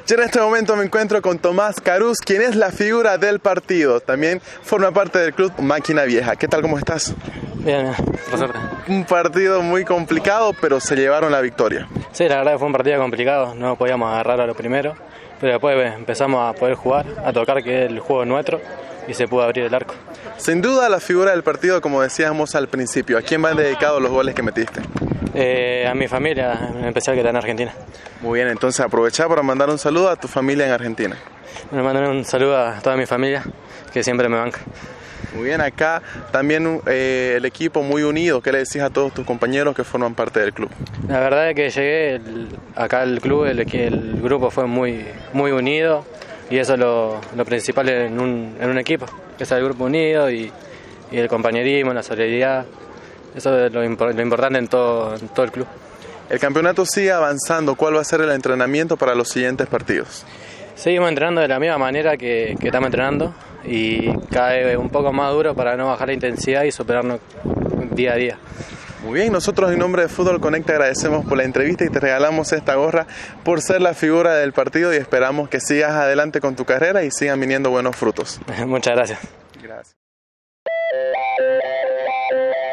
Yo en este momento me encuentro con Tomás Carús, quien es la figura del partido. También forma parte del club Máquina Vieja. ¿Qué tal, cómo estás? Bien, por suerte. Un partido muy complicado, pero se llevaron la victoria. Sí, la verdad que fue un partido complicado, no podíamos agarrar a lo primero, pero después empezamos a poder jugar, a tocar, que es el juego nuestro, y se pudo abrir el arco. Sin duda la figura del partido, como decíamos al principio. ¿A quién van dedicados los goles que metiste? A mi familia, en especial que está en Argentina. Muy bien, entonces aprovecha para mandar un saludo a tu familia en Argentina. Me mandan un saludo a toda mi familia, que siempre me banca. Muy bien, acá también el equipo muy unido. ¿Qué le decís a todos tus compañeros que forman parte del club? La verdad es que llegué acá al club, el grupo fue muy unido, y eso es lo principal en un equipo, que es el grupo unido y el compañerismo, la solidaridad. Eso es lo importante en todo el club. El campeonato sigue avanzando. ¿Cuál va a ser el entrenamiento para los siguientes partidos? Seguimos entrenando de la misma manera que estamos entrenando, y cada vez un poco más duro para no bajar la intensidad y superarnos día a día. Muy bien, nosotros en nombre de Fútbol Connect te agradecemos por la entrevista y te regalamos esta gorra por ser la figura del partido, y esperamos que sigas adelante con tu carrera y sigan viniendo buenos frutos. Muchas gracias. Gracias.